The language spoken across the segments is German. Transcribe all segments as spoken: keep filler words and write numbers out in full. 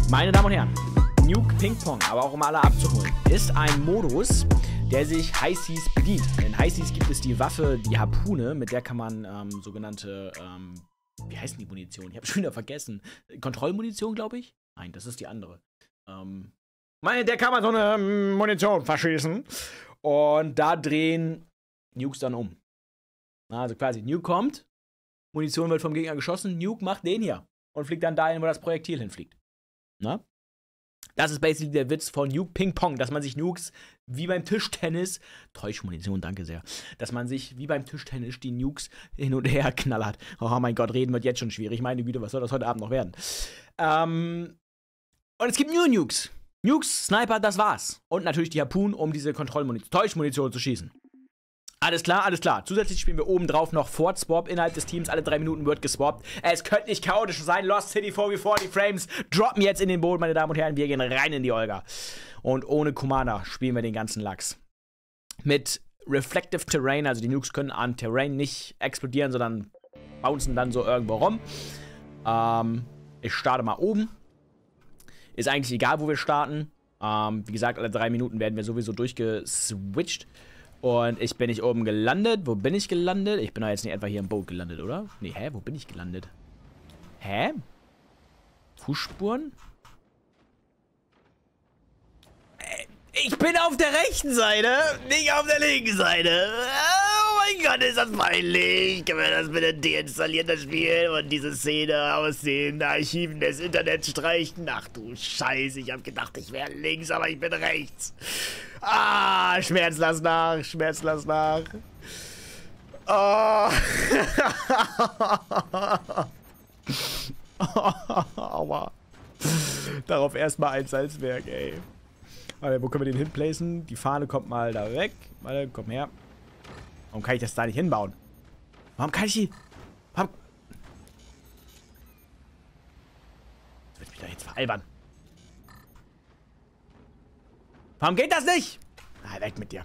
Meine Damen und Herren, Nuke Ping Pong, aber auch um alle abzuholen, ist ein Modus, der sich High Seas bedient. In High Seas gibt es die Waffe, die Harpune, mit der kann man ähm, sogenannte, ähm, wie heißt die Munition? Ich habe schon wieder vergessen. Kontrollmunition, glaube ich? Nein, das ist die andere. Ähm, meine, der kann man so eine ähm, Munition verschießen. Und da drehen Nukes dann um. Also quasi, Nuke kommt, Munition wird vom Gegner geschossen, Nuke macht den hier und fliegt dann dahin, wo das Projektil hinfliegt. Na? Das ist basically der Witz von Nuke Ping Pong, dass man sich Nukes wie beim Tischtennis, Täuschmunition, danke sehr, dass man sich wie beim Tischtennis die Nukes hin und her knallert. Oh mein Gott, reden wird jetzt schon schwierig. Meine Güte, was soll das heute Abend noch werden? Ähm, und es gibt nur Nukes. Nukes, Sniper, das war's. Und natürlich die Harpunen, um diese Kontrollmunition, Täuschmunition zu schießen. Alles klar, alles klar. Zusätzlich spielen wir oben drauf noch Fort Swap innerhalb des Teams. Alle drei Minuten wird geswappt. Es könnte nicht chaotisch sein. Lost City vier gegen vier, die Frames droppen jetzt in den Boden, meine Damen und Herren. Wir gehen rein in die Olga. Und ohne Commander spielen wir den ganzen Lachs. Mit Reflective Terrain, also die Nukes können an Terrain nicht explodieren, sondern bouncen dann so irgendwo rum. Ähm, ich starte mal oben. Ist eigentlich egal, wo wir starten. Ähm, wie gesagt, alle drei Minuten werden wir sowieso durchgeswitcht. Und ich bin nicht oben gelandet. Wo bin ich gelandet? Ich bin doch jetzt nicht etwa hier im Boot gelandet, oder? Nee, hä? Wo bin ich gelandet? Hä? Fußspuren? Äh, ich bin auf der rechten Seite, nicht auf der linken Seite. Oh mein Gott, ist das peinlich. Können wir das bitte deinstallieren, das Spiel, und diese Szene aus den Archiven des Internets streichen? Ach du Scheiße, ich hab gedacht, ich wäre links, aber ich bin rechts. Ah, Schmerz lass nach, Schmerz lass nach. Oh. Aua. Darauf erstmal ein Salzwerk, ey. Warte, wo können wir den hinplacen? Die Fahne kommt mal da weg. Warte, komm her. Warum kann ich das da nicht hinbauen? Warum kann ich die... Warum... Soll ich mich da jetzt veralbern? Warum geht das nicht? Ah, weg mit dir.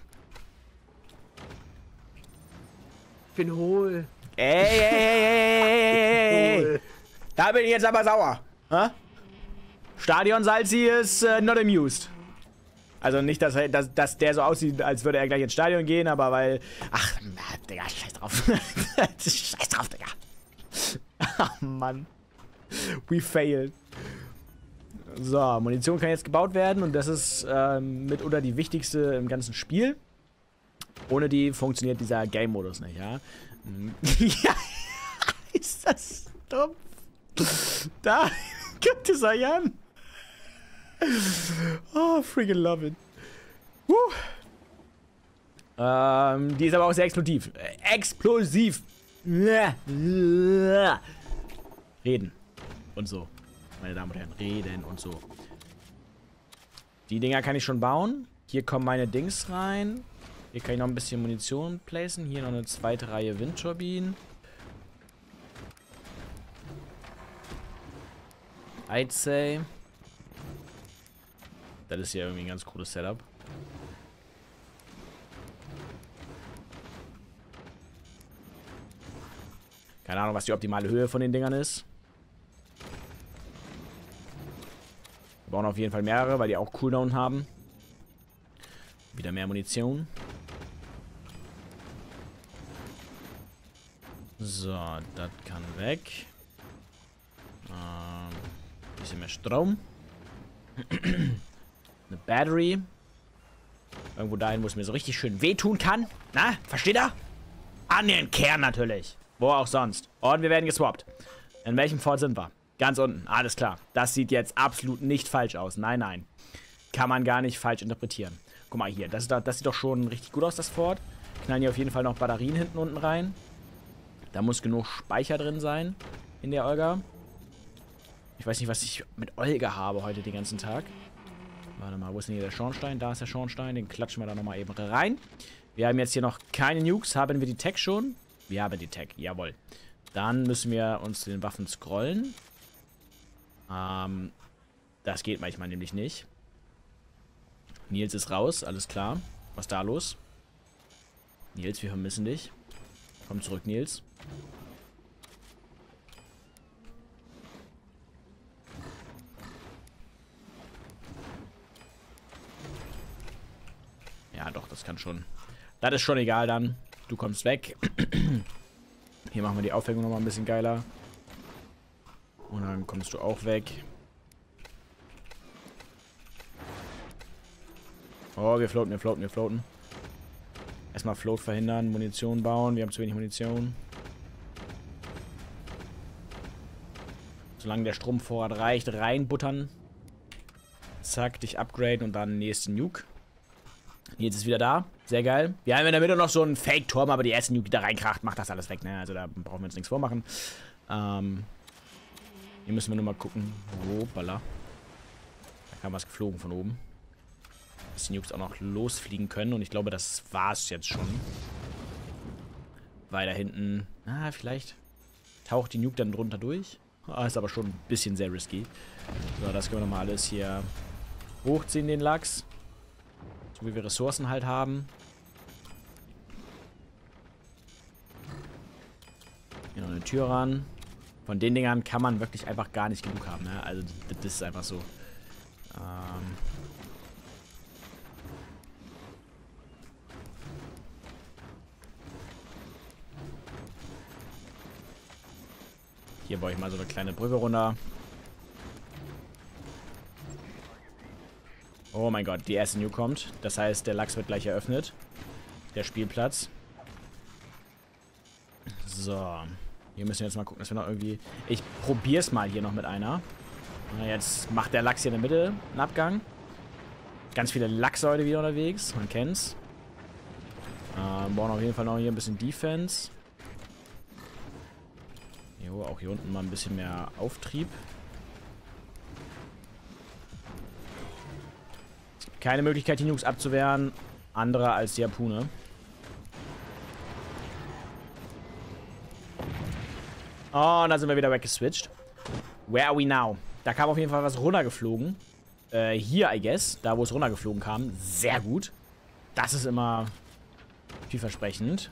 Ich bin hohl. Ey, ey, ey, ey, ey. Da bin ich jetzt aber sauer. Ha? Stadion Salzi ist äh, not amused. Also nicht, dass, dass, dass der so aussieht, als würde er gleich ins Stadion gehen, aber weil... Ach, Digga, scheiß drauf. Scheiß drauf, Digga. Ach, Mann. We failed. So, Munition kann jetzt gebaut werden und das ist ähm, mitunter die wichtigste im ganzen Spiel. Ohne die funktioniert dieser Game-Modus nicht, ja? Ja, ist das dumm? Da gibt es Jan. Oh, freaking love it. Woo. Ähm, die ist aber auch sehr explosiv. Äh, explosiv. Reden. Und so. Meine Damen und Herren, reden und so. Die Dinger kann ich schon bauen. Hier kommen meine Dings rein. Hier kann ich noch ein bisschen Munition placen. Hier noch eine zweite Reihe Windturbinen. I'd say. Das ist hier irgendwie ein ganz cooles Setup. Keine Ahnung, was die optimale Höhe von den Dingern ist. Wir brauchen auf jeden Fall mehrere, weil die auch Cooldown haben. Wieder mehr Munition. So, das kann weg. Ähm, bisschen mehr Strom. Eine Battery. Irgendwo dahin, wo es mir so richtig schön wehtun kann. Na, versteht ihr? An den Kern natürlich. Wo auch sonst. Und wir werden geswappt. In welchem Fort sind wir? Ganz unten. Alles klar. Das sieht jetzt absolut nicht falsch aus. Nein, nein. Kann man gar nicht falsch interpretieren. Guck mal hier. Das, ist doch, das sieht doch schon richtig gut aus, das Fort. Knallen hier auf jeden Fall noch Batterien hinten unten rein. Da muss genug Speicher drin sein. In der Olga. Ich weiß nicht, was ich mit Olga habe heute den ganzen Tag. Warte mal, wo ist denn hier der Schornstein? Da ist der Schornstein. Den klatschen wir da nochmal eben rein. Wir haben jetzt hier noch keine Nukes. Haben wir die Tech schon? Wir haben die Tech. Jawohl. Dann müssen wir uns zu den Waffen scrollen. Ähm, das geht manchmal nämlich nicht. Nils ist raus. Alles klar. Was ist da los? Nils, wir vermissen dich. Komm zurück, Nils. das kann schon. Das ist schon egal dann. Du kommst weg. Hier machen wir die Aufhängung nochmal ein bisschen geiler. Und dann kommst du auch weg. Oh, wir floaten, wir floaten, wir floaten. Erstmal Float verhindern, Munition bauen. Wir haben zu wenig Munition. Solange der Stromvorrat reicht, reinbuttern. Zack, dich upgraden und dann nächsten Nuke. Jetzt ist wieder da. Sehr geil. Wir haben in der Mitte noch so einen Fake-Turm, aber die erste Nuke, die da reinkracht, macht das alles weg. Ne? Also da brauchen wir uns nichts vormachen. Ähm, hier müssen wir nur mal gucken. Hoppala. Da kam was geflogen von oben. Dass die Nukes auch noch losfliegen können. Und ich glaube, das war's jetzt schon. Weil da hinten... Ah, vielleicht taucht die Nuke dann drunter durch. Ah, ist aber schon ein bisschen sehr risky. So, das können wir nochmal alles hier hochziehen, den Lachs. So wie wir Ressourcen halt haben. Hier noch eine Tür ran. Von den Dingern kann man wirklich einfach gar nicht genug haben. Ne? Also das, das ist einfach so. Ähm Hier baue ich mal so eine kleine Brücke runter. Oh mein Gott, die erste Nuke kommt. Das heißt, der Lachs wird gleich eröffnet. Der Spielplatz. So. Hier müssen wir jetzt mal gucken, dass wir noch irgendwie... Ich probiere es mal hier noch mit einer. Na, jetzt macht der Lachs hier in der Mitte einen Abgang. Ganz viele Lachse heute wieder unterwegs. Man kennt's. Äh, brauchen auf jeden Fall noch hier ein bisschen Defense. Jo, auch hier unten mal ein bisschen mehr Auftrieb. Es gibt keine Möglichkeit, die Nukes abzuwehren. Andere als die Harpune. Oh, und da sind wir wieder weggeswitcht. Where are we now? Da kam auf jeden Fall was runtergeflogen. Äh, hier, I guess. Da, wo es runtergeflogen kam. Sehr gut. Das ist immer vielversprechend.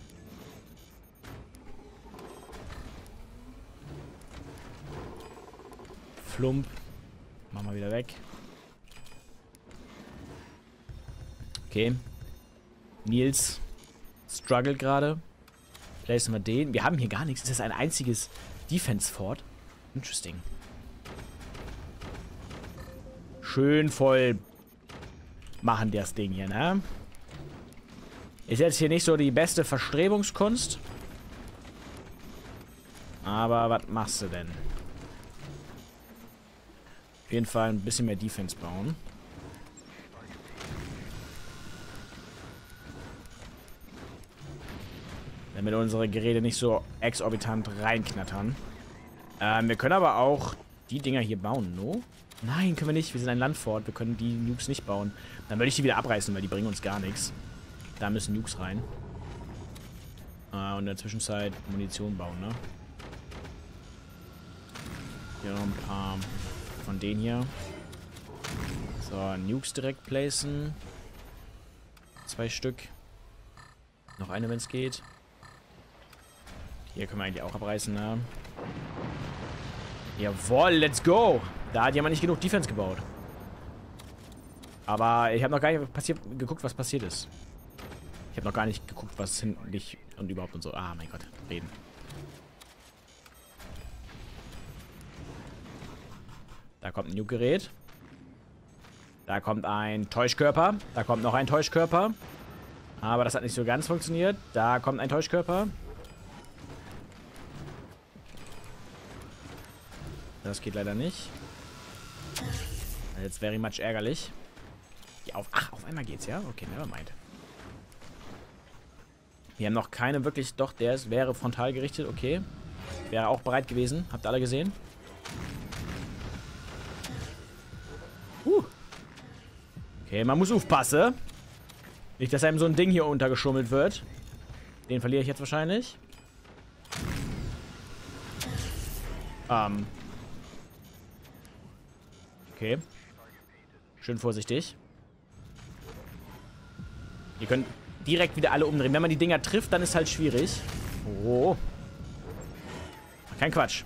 Flump. Machen wir wieder weg. Okay. Nils struggelt gerade. Placen wir den. Wir haben hier gar nichts. Das ist ein einziges Defense-Fort. Interesting. Schön voll machen das Ding hier, ne? Ist jetzt hier nicht so die beste Verstrebungskunst. Aber was machst du denn? Auf jeden Fall ein bisschen mehr Defense bauen. Damit unsere Geräte nicht so exorbitant reinknattern. Ähm, wir können aber auch die Dinger hier bauen, no? Nein, können wir nicht. Wir sind ein Landfort. Wir können die Nukes nicht bauen. Dann würde ich die wieder abreißen, weil die bringen uns gar nichts. Da müssen Nukes rein. Äh, und in der Zwischenzeit Munition bauen, ne? Hier noch ein paar von denen hier. So, Nukes direkt placen. Zwei Stück. Noch eine, wenn es geht. Hier können wir eigentlich auch abreißen, ne? Jawohl, let's go! Da hat jemand nicht genug Defense gebaut. Aber ich habe noch gar nicht passiert, geguckt, was passiert ist. Ich habe noch gar nicht geguckt, was hinten nicht und überhaupt und so. Ah, mein Gott, reden. Da kommt ein Nuke-Gerät. Da kommt ein Täuschkörper. Da kommt noch ein Täuschkörper. Aber das hat nicht so ganz funktioniert. Da kommt ein Täuschkörper. Das geht leider nicht. Jetzt very much ärgerlich. Ja, auf, ach, auf einmal geht's, ja? Okay, nevermind. Wir haben noch keine wirklich... Doch, der ist, wäre frontal gerichtet. Okay. Wäre auch bereit gewesen. Habt ihr alle gesehen? Uh. Okay, man muss aufpassen. Nicht, dass einem so ein Ding hier untergeschummelt wird. Den verliere ich jetzt wahrscheinlich. Ähm... Okay. Schön vorsichtig. Ihr könnt direkt wieder alle umdrehen. Wenn man die Dinger trifft, dann ist halt schwierig. Oh. Kein Quatsch.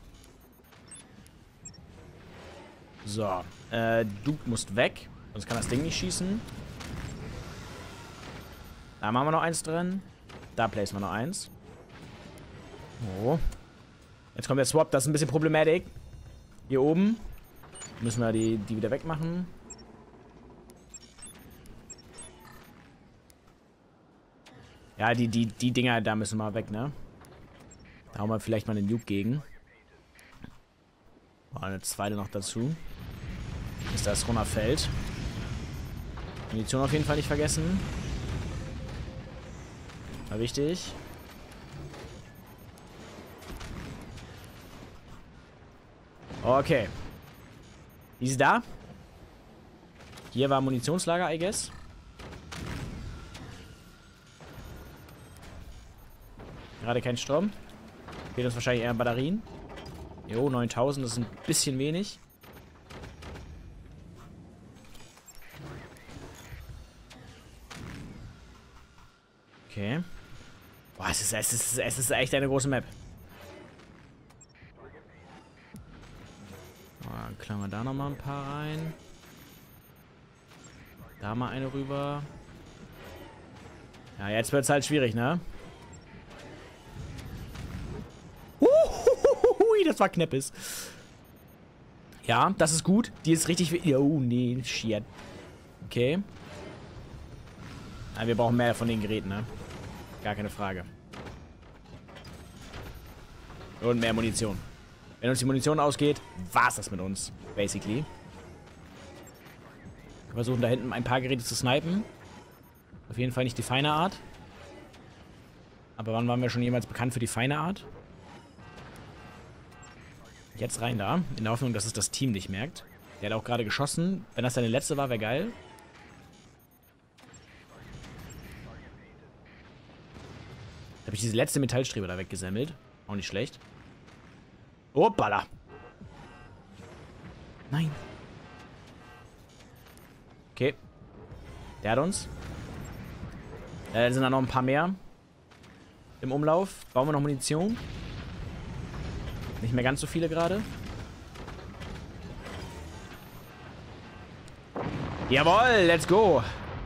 So. Äh, du musst weg. Sonst kann das Ding nicht schießen. Da machen wir noch eins drin. Da placen wir noch eins. Oh. Jetzt kommt der Swap. Das ist ein bisschen problematisch. Hier oben. Müssen wir die, die wieder wegmachen. Ja, die, die, die Dinger, da müssen wir weg, ne? Da hauen wir vielleicht mal einen Nuke gegen. Oh, eine zweite noch dazu. Bis das runterfällt. Munition auf jeden Fall nicht vergessen. War wichtig. Okay. Die ist da. Hier war Munitionslager, I guess. Gerade kein Strom. Fehlt uns wahrscheinlich eher Batterien. Jo, neuntausend, das ist ein bisschen wenig. Okay. Boah, es ist, es ist, es ist echt eine große Map. Oh, dann klammern wir da nochmal ein paar rein. Da mal eine rüber. Ja, jetzt wird es halt schwierig, ne? Uhuhuhui, das war Kneppes. Ja, das ist gut. Die ist richtig... Oh, nee, shit. Okay. Ja, wir brauchen mehr von den Geräten, ne? Gar keine Frage. Und mehr Munition. Wenn uns die Munition ausgeht, war's das mit uns. Basically. Wir versuchen da hinten ein paar Geräte zu snipen. Auf jeden Fall nicht die feine Art. Aber wann waren wir schon jemals bekannt für die feine Art? Jetzt rein da. In der Hoffnung, dass es das Team nicht merkt. Der hat auch gerade geschossen. Wenn das seine letzte war, wäre geil. Da habe ich diese letzte Metallstrebe da weggesammelt. Auch nicht schlecht. Hoppala. Nein. Okay. Der hat uns. Da sind da noch ein paar mehr. Im Umlauf. Bauen wir noch Munition. Nicht mehr ganz so viele gerade. Jawohl, let's go.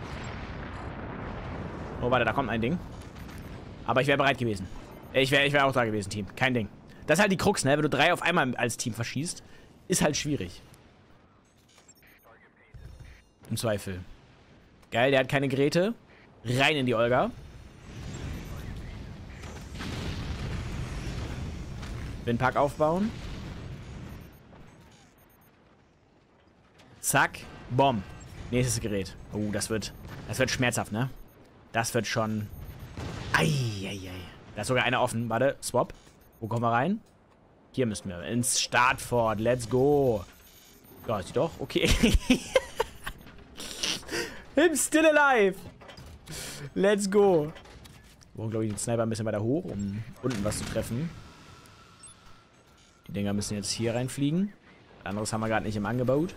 Oh, warte, da kommt ein Ding. Aber ich wäre bereit gewesen. Ich wäre ich wär auch da gewesen, Team. Kein Ding. Das ist halt die Krux, ne? Wenn du drei auf einmal als Team verschießt, ist halt schwierig. Im Zweifel. Geil, der hat keine Geräte. Rein in die Olga. Windpark aufbauen. Zack. Bomb. Nächstes Gerät. Oh, das wird... Das wird schmerzhaft, ne? Das wird schon... Eieiei. Da ist sogar einer offen. Warte, Swap. Wo kommen wir rein? Hier müssen wir. Ins Startfort. Let's go. Ja, ist die doch. Okay. I'm still alive. Let's go. Wir brauchen, glaube ich, den Sniper ein bisschen weiter hoch, um unten was zu treffen. Die Dinger müssen jetzt hier reinfliegen. Anderes haben wir gerade nicht im Angebot.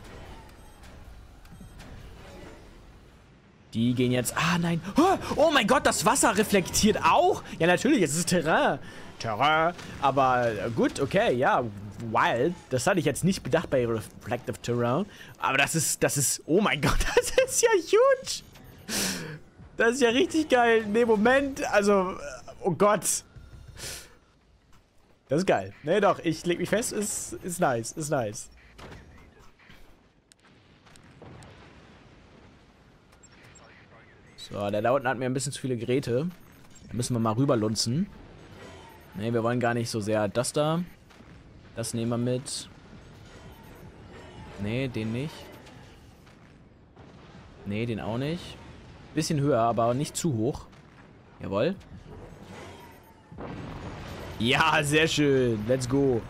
Die gehen jetzt... Ah, nein. Oh mein Gott, das Wasser reflektiert auch. Ja, natürlich, es ist Terrain. Terrain. Aber gut, okay, ja. Wild. Das hatte ich jetzt nicht bedacht bei Reflective Terrain. Aber das ist... Das ist... Oh mein Gott, das ist ja huge. Das ist ja richtig geil. Nee, Moment. Also... Oh Gott. Das ist geil. Nee, doch. Ich leg mich fest. Ist, ist nice. Ist nice. So, der da unten hat mir ein bisschen zu viele Geräte. Da müssen wir mal rüberlunzen. Ne, wir wollen gar nicht so sehr das da. Das nehmen wir mit. Ne, den nicht. Ne, den auch nicht. Bisschen höher, aber nicht zu hoch. Jawohl. Ja, sehr schön. Let's go.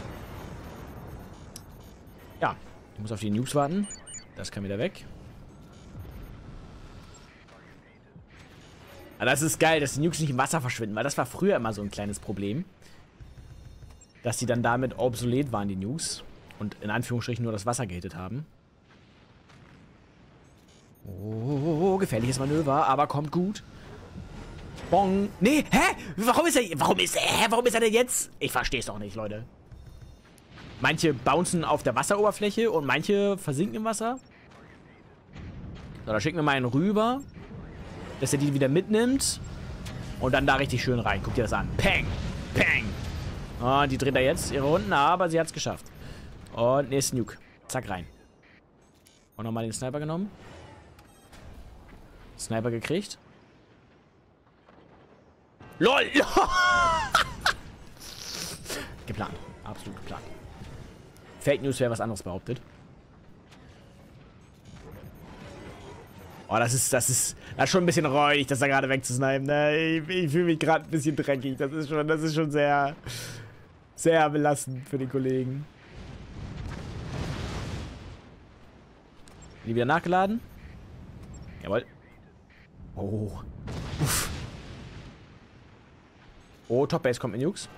Ja, ich muss auf die Nukes warten. Das kann wieder weg. Aber das ist geil, dass die Nukes nicht im Wasser verschwinden, weil das war früher immer so ein kleines Problem. Dass die dann damit obsolet waren, die Nukes. Und in Anführungsstrichen nur das Wasser gehittet haben. Oh, gefährliches Manöver, aber kommt gut. Bong. Nee, hä? Warum ist er, warum ist er, hä? Warum ist er denn jetzt? Ich verstehe es doch nicht, Leute. Manche bouncen auf der Wasseroberfläche und manche versinken im Wasser. So, da schicken wir mal einen rüber. dass er die wieder mitnimmt. Und dann da richtig schön rein. Guck dir das an. Peng! Peng! Und die dreht da jetzt ihre Runden, aber sie hat es geschafft. Und nächsten Nuke. Zack, rein. Und nochmal den Sniper genommen. Sniper gekriegt. LOL! Geplant. Absolut geplant. Fake News, wer was anderes behauptet. Oh, das ist, das ist, das ist schon ein bisschen räudig, das da gerade wegzusnipen. Ne? Ich, ich fühle mich gerade ein bisschen dreckig. Das ist schon, das ist schon sehr, sehr belastend für den Kollegen. Die wieder nachgeladen. Jawohl. Oh. Uff. Oh, Top-Base kommt mit Nukes.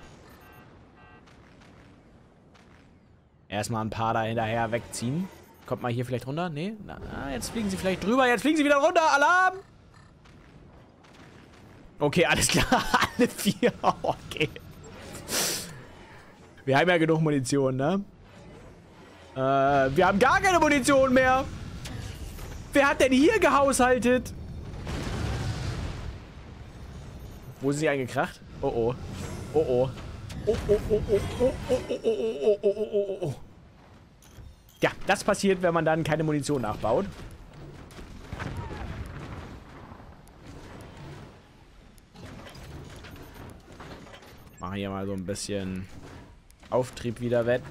Erstmal ein paar da hinterher wegziehen. Kommt mal hier vielleicht runter? Nee? Na, jetzt fliegen sie vielleicht drüber. Jetzt fliegen sie wieder runter. Alarm! Okay, alles klar. Alle vier. Okay. Wir haben ja genug Munition, ne? Äh, wir haben gar keine Munition mehr. Wer hat denn hier gehaushaltet? Wo sind sie eingekracht? Oh oh. Oh oh. Oh oh oh oh oh oh oh oh oh oh oh. Ja, das passiert, wenn man dann keine Munition nachbaut. Machen hier mal so ein bisschen Auftrieb wieder wett.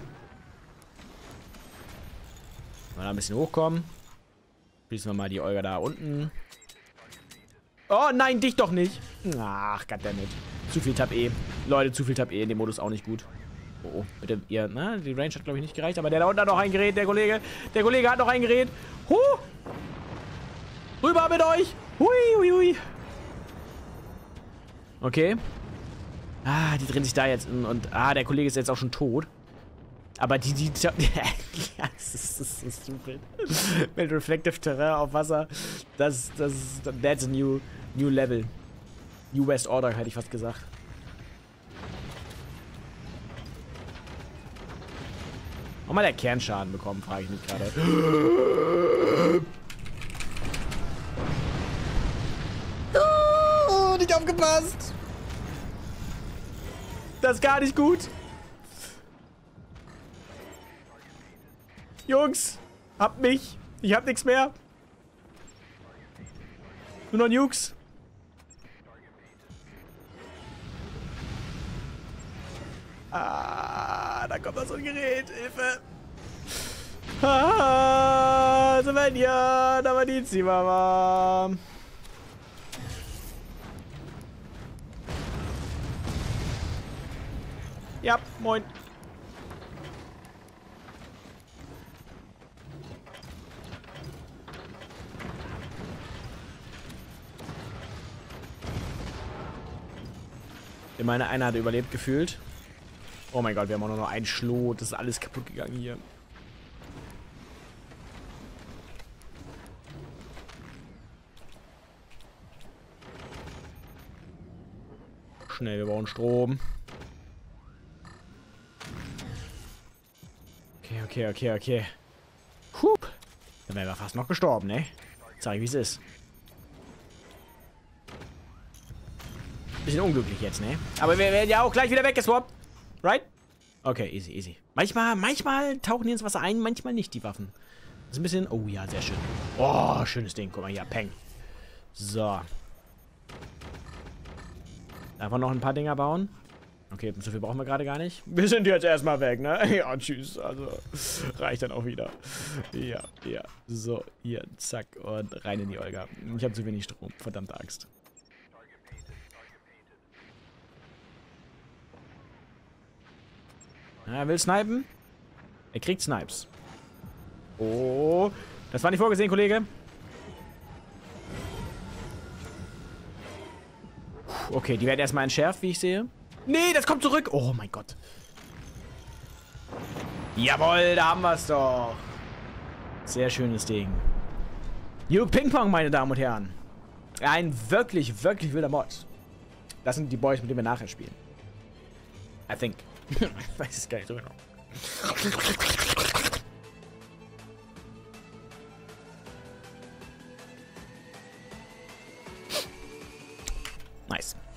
Mal da ein bisschen hochkommen. Schließen wir mal die Olga da unten. Oh nein, dich doch nicht. Ach, goddammit. Zu viel Tab E. Leute, zu viel Tab E in dem Modus auch nicht gut. Oh, oh, bitte, ihr, na, die Range hat, glaube ich, nicht gereicht, aber der da unten hat noch ein Gerät, der Kollege. Der Kollege hat noch ein Gerät. Huh! Rüber mit euch! Hui, hui, hui. Okay. Ah, die drehen sich da jetzt und, und ah, der Kollege ist jetzt auch schon tot. Aber die, die, ja, das ist, das ist so stupid. Mit Reflective Terrain auf Wasser, das, das, that's a new, new level. New West Order, hätte ich fast gesagt. Auch mal der Kernschaden bekommen, frage ich mich gerade. Oh, nicht aufgepasst. Das ist gar nicht gut. Jungs, habt mich. Ich hab nichts mehr. Nur noch Nukes. Ah, da kommt noch so ein Gerät. Hilfe. Ah, Svenja, da war die Zimmermama. Ja, moin. Immerhin einer hat überlebt gefühlt. Oh mein Gott, wir haben auch nur noch einen Schlot. Das ist alles kaputt gegangen hier. Schnell, wir brauchen Strom. Okay, okay, okay, okay. Hup. Dann wären wir fast noch gestorben, ne? Sag ich, wie es ist. Bisschen unglücklich jetzt, ne? Aber wir werden ja auch gleich wieder weggeswappt. Right? Okay, easy, easy. Manchmal, manchmal tauchen die ins Wasser ein, manchmal nicht, die Waffen. Das ist ein bisschen... Oh ja, sehr schön. Oh, schönes Ding. Guck mal hier, Peng. So. Einfach noch ein paar Dinger bauen. Okay, so viel brauchen wir gerade gar nicht. Wir sind jetzt erstmal weg, ne? Ja, tschüss. Also, reicht dann auch wieder. Ja, ja. So, hier, zack. Und rein in die Olga. Ich habe zu wenig Strom. Verdammte Axt. Ja, er will snipen. Er kriegt Snipes. Oh. Das war nicht vorgesehen, Kollege. Okay, die werden erstmal entschärft, wie ich sehe. Nee, das kommt zurück. Oh mein Gott. Jawohl, da haben wir es doch. Sehr schönes Ding. Nuke Ping Pong, meine Damen und Herren. Ein wirklich, wirklich wilder Mod. Das sind die Boys, mit denen wir nachher spielen. I think. Ich weiß es gar nicht so genau. Nice.